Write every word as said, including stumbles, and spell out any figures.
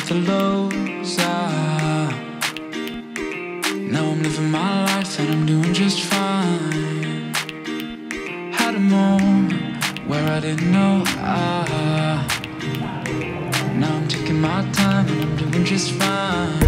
the lows. Ah, now I'm living my life and I'm doing just fine. Had a moment where I didn't know. Ah, now I'm taking my time and I'm doing just fine.